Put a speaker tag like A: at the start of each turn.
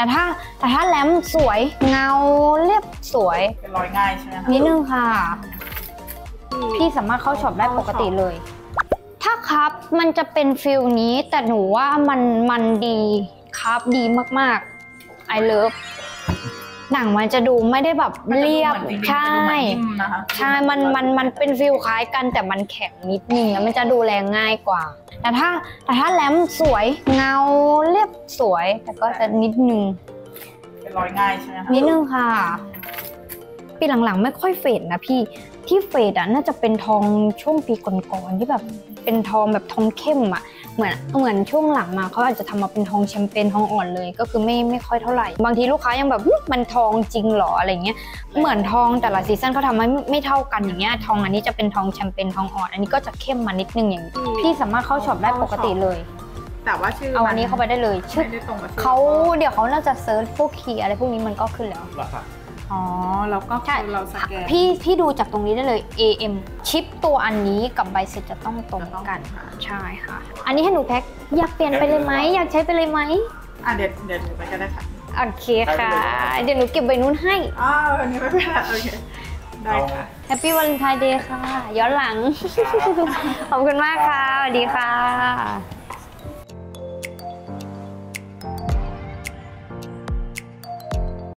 A: แต่ถ้าแรมสวยเงาเรียบสวย
B: เป็นรอยง่ายใช่ไหมคะ
A: นิดนึงค่ะพี่สามารถเข้าช็อปได้ปกติเลยถ้าครับมันจะเป็นฟิลนี้แต่หนูว่ามันดีครับดีมากๆ I love หนังมันจะดูไม่ได้แบบเรียบใช่ใช่มันเป็นฟิลคล้ายกันแต่มันแข็งนิดนึงแล้วมันจะดูแลง่ายกว่าแต่ถ้าแรมสวยเงาเรียบสวยแต่ก็จะนิดนึง
B: เป็นรอยง่ายใช่ไหมคะ
A: นิดนึงค่ะปีหลังๆไม่ค่อยเฟดนะพี่ที่เฟดน่าจะเป็นทองช่วงปีก่อนๆที่แบบเป็นทองแบบทองเข้มเหมือนช่วงหลังมาเขาอาจจะทำมาเป็นทองแชมเปญทองอ่อนเลยก็คือไม่ค่อยเท่าไหร่บางทีลูกค้ายังแบบมันทองจริงหรออะไรเงี้ยเหมือนทองแต่ละซีซั่นเขาทำไม่เท่ากันอย่างเงี้ยทองอันนี้จะเป็นทองแชมเปญทองอ่อนอันนี้ก็จะเข้มมานิดนึงอย่างพี่สามารถเข้าช็อปได้ปกติเลย
B: แต่ว่าชื่อ
A: เอาอันนี้เข้าไปได้เลยชื่อเขาเดี๋ยวเขาน่าจะเซิร์ชพวกคีย์อะไรพวกนี้มันก็ขึ้นแล้ว
B: อ๋อแล้วก็เราสแกน
A: พี่ดูจากตรงนี้ได้เลย AM ชิปตัวอันนี้กับใบเสร็จจะต้องตรงกันใช่ค่ะอันนี้ให้หนูแพ็คอยากเปลี่ยนไปเลยไหมอยากใช้ไปเลยไหม
B: เดี๋ยวหนูไปก็ได้ค่ะ
A: โอเคค่ะเดี๋ยวหนูเก็บใบนู้นให้
B: วันนี้ไม่เป็นไรโอเคได้ค่ะ
A: แฮปปี้วาเลนไทน์เดย์ค่ะย้อนหลังขอบคุณมากค่ะสวัสดีค่ะ